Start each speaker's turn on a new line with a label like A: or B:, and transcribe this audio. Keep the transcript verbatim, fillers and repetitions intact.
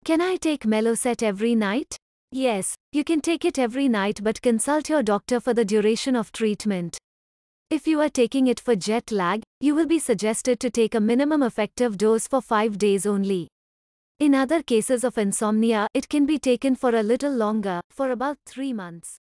A: Can I take Meloset every night? Yes, you can take it every night, but consult your doctor for the duration of treatment. If you are taking it for jet lag, you will be suggested to take a minimum effective dose for five days only. In other cases of insomnia, it can be taken for a little longer, for about three months.